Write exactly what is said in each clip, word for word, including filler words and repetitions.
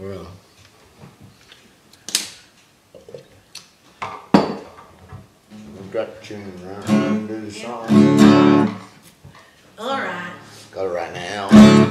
Well. We've got the tune right. Do the song. All right. Got it right now.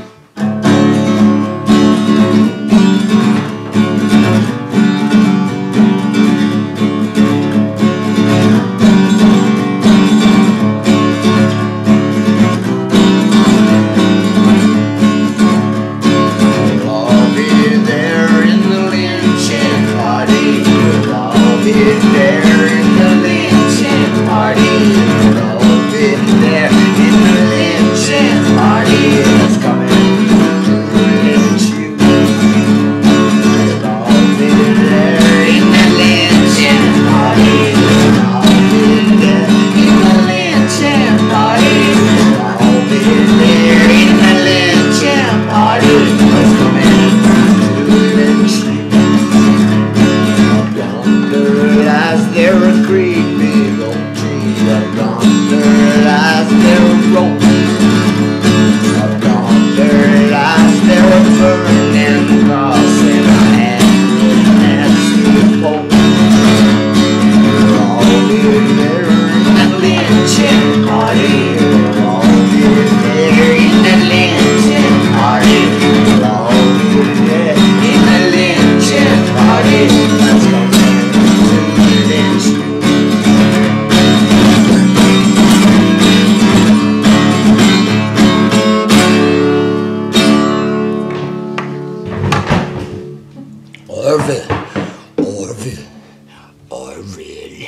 Orville, Orville, Orville.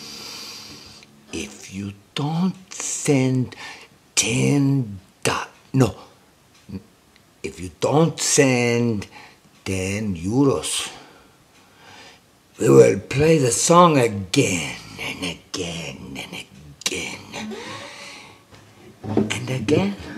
If you don't send ten dot, no, if you don't send ten euros, we will play the song again and again and again and again.